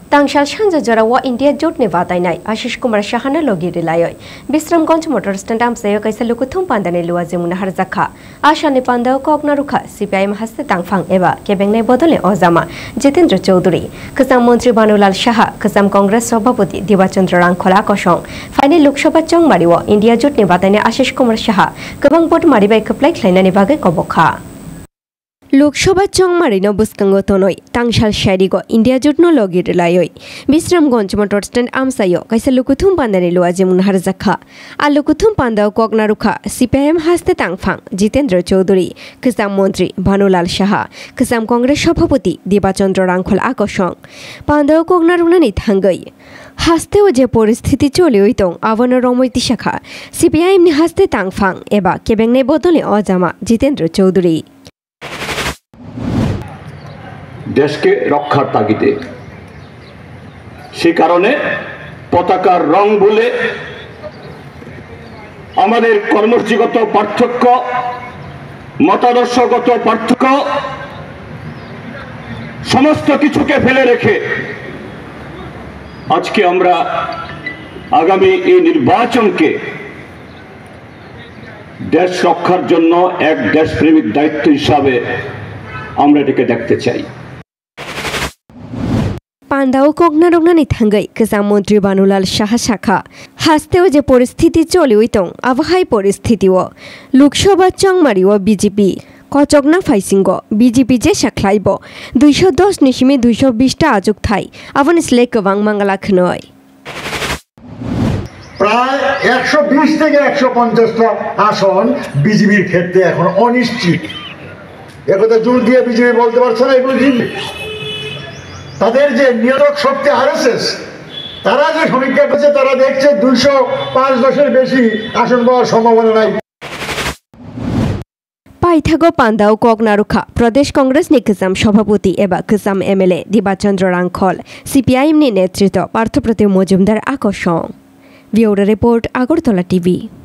Tangsal Shanza Jarawa India Jotne Vatainai, Ashish Kumar Shahana Logi Relayoi, Bisramganj Motor Stand Amsayo Kaisalukutum Pandane Luazimuna Harzaka, Ashani Panda Koknaruka, CPIM Haste Tangfang Eva, Kebenge Bodole Ozama, Jitendra Chaudhuri, Kasam Montri Banulal Shaha, Kasam Congress Sobhaputi, Divachandra Rangkhola Koshong, Finally Lok Sabha Chong Mariwa, India Jotne Vataine Ashish Kumar Shaha, Kabang Pot Maribai Kaplai Klainani Bage Kobokha. Lok Sabha চংমারিনো বুসকাঙ্গো তনই তাংশাল শারিগো India জুটনো লগির লায়ই Bishramganj motor stand আমসাইও কাইসা লুকুথুম পান্দানি লুয়াজিমুন হারজাখা আর লুকুথুম পান্দাও কগনারুখা সিপিআইএম হাসতে তাংফাং জিতেন্দ্র চৌধুরী কিসাম মন্ত্রী ভানুলাল সাহা কিসাম কংগ্রেস সভাপতি দেবাচন্দ্র রাংখল আকর্ষণ পান্দাও কগনারুনানি থাঙ্গই হাসতেও যে পরিস্থিতি চলে ওইতং আবনের রমৈতি শাখা সিপিআইএম নি হাসতে তাংফাং এবা কেবেংনে বদলে অজামা জিতেন্দ্র চৌধুরী দেশকে রক্ষার তাগিদে সে কারণে পতাকার রং ভুলে আমাদের কর্মসূচিগত পার্থক্য মতাদর্শগত পার্থক্য সমস্ত কিছুকে ফেলে রেখে আজকে আমরা আগামী এই নির্বাচনকে দেশ রক্ষার জন্য এক দেশপ্রেমিক দায়িত্ব হিসাবে আমরা এটাকে দেখতে চাই পান্দাও কগনারুনানি থাঙ্গাই কিসাম মন্ত্রী বানুলাল সাহা শাখা হাসতেও যে পরিস্থিতি চলে ওইতং আবহাই পরিস্থিতিও লোকসভা চংমারিও বিজেপি কচকনা ফাইসিঙ্গ বিজেপি যে শাখলাইব 210 নিশিমে 220টা আজুক থাই আবন স্লেক কবাং মাঙ্গালা খনয় প্রায় 120 থেকে 150টা আসন বিজেপির ক্ষেত্রে এখন অনিশ্চিত একথা জোর দিয়ে বিজেপি বলতে পারছে না এগুলো জিতবে তাদের যে নিয়ন্ত্রক শক্তি আরএসএস তারা যে সমীক্ষা করছে তারা দেখছে 205-10 বেশি আসন পাওয়ার সম্ভাবনা নাই পাইথাগো পান্দাও কগনারুখা প্রদেশ কংগ্রেস নি কিসাম সভাপতি এবা কিসাম এমএলএ দিবাচন্দ্র রাংখল সিপিআইএম নি নেতৃত্ব পার্থপ্রতিম মজুমদার আকর্ষণ ভিডিও রিপোর্ট আগরতলা টিভি।